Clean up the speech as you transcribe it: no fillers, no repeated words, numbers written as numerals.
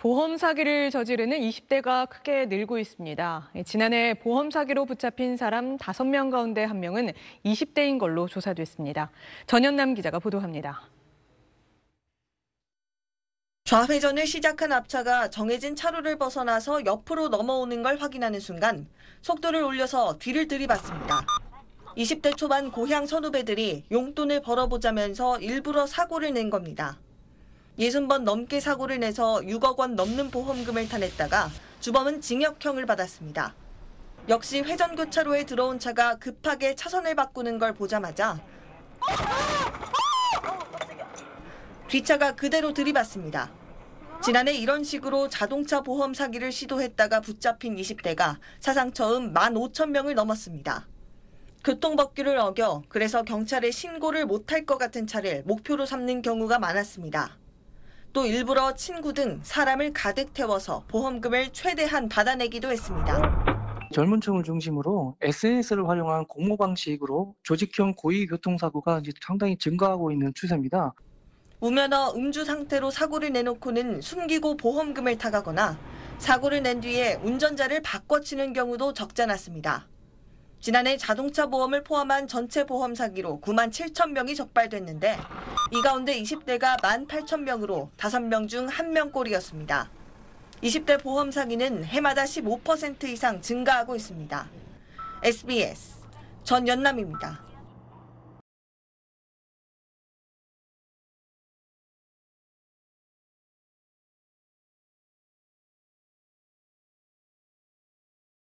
보험 사기를 저지르는 20대가 크게 늘고 있습니다. 지난해 보험 사기로 붙잡힌 사람 5명 가운데 1명은 20대인 걸로 조사됐습니다. 전현남 기자가 보도합니다. 좌회전을 시작한 앞차가 정해진 차로를 벗어나서 옆으로 넘어오는 걸 확인하는 순간 속도를 올려서 뒤를 들이받습니다. 20대 초반 고향 선후배들이 용돈을 벌어보자면서 일부러 사고를 낸 겁니다. 60번 넘게 사고를 내서 6억 원 넘는 보험금을 타냈다가 주범은 징역형을 받았습니다. 역시 회전교차로에 들어온 차가 급하게 차선을 바꾸는 걸 보자마자 뒷차가 그대로 들이받습니다. 지난해 이런 식으로 자동차 보험 사기를 시도했다가 붙잡힌 20대가 사상 처음 15,000명을 넘었습니다. 교통법규를 어겨 그래서 경찰에 신고를 못할 것 같은 차를 목표로 삼는 경우가 많았습니다. 또 일부러 친구 등 사람을 가득 태워서 보험금을 최대한 받아내기도 했습니다. 젊은 층을 중심으로 SNS를 활용한 공모 방식으로 조직형 고의 교통사고가 이제 상당히 증가하고 있는 추세입니다. 무면허 음주 상태로 사고를 내놓고는 숨기고 보험금을 타가거나 사고를 낸 뒤에 운전자를 바꿔치는 경우도 적지 않았습니다. 지난해 자동차 보험을 포함한 전체 보험 사기로 9만 7천 명이 적발됐는데 이 가운데 20대가 18,000명으로 5명 중 1명꼴이었습니다. 20대 보험 사기는 해마다 15% 이상 증가하고 있습니다. SBS 전연남입니다.